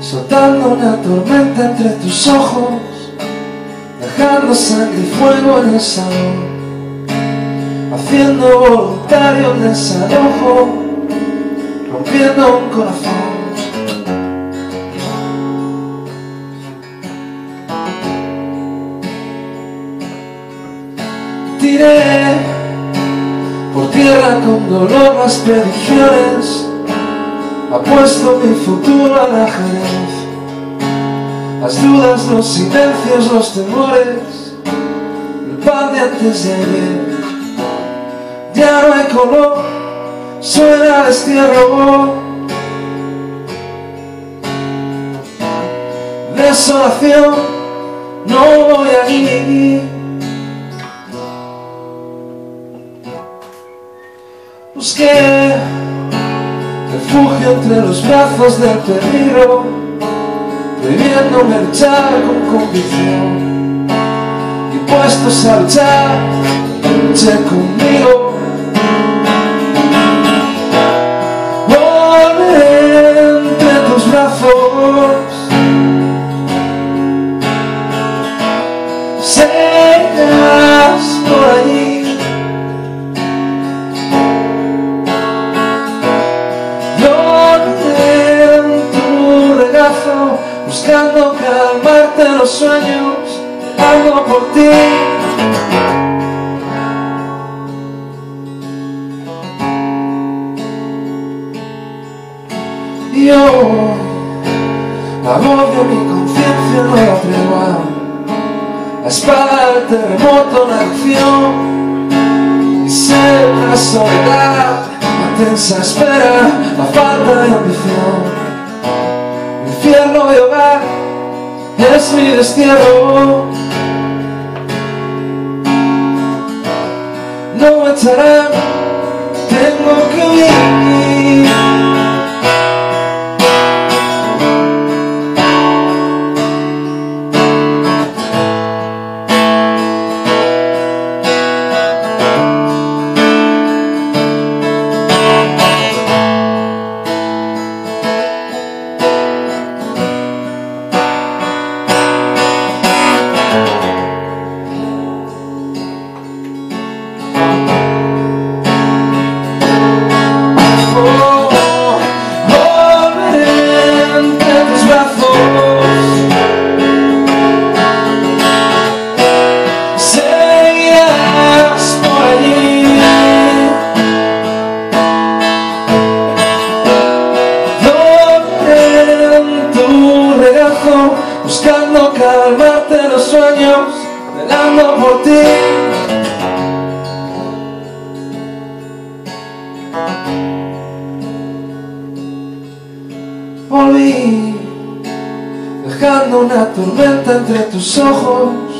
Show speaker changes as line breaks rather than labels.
soltando una tormenta entre tus ojos, dejando sangre y fuego en el salón, haciendo voluntario un desalojo, rompiendo un corazón. Tiré por tierra con dolor las predicciones, apuesto mi futuro al ajedrez, las dudas, los silencios, los temores, el pan de antes de ayer. Ya no hay color, suena el destierro, desolación, no voy a ir. Busqué refugio entre los brazos del peligro, prohibiéndome luchar con convicción, y puestos a luchar, luché conmigo. Volveré entre tus brazos, seguirás por allí. Buscando calmarte los sueños, algo por ti. Yo agobio mi conciencia, nueva tregua, la espada del terremoto en acción, y sé la soledad, la tensa espera, la falta de ambición. Infierno de hogar es mi destierro, no me echarán, tengo que huir. Buscando calmarte los sueños, velando por ti. Volví, dejando una tormenta entre tus ojos,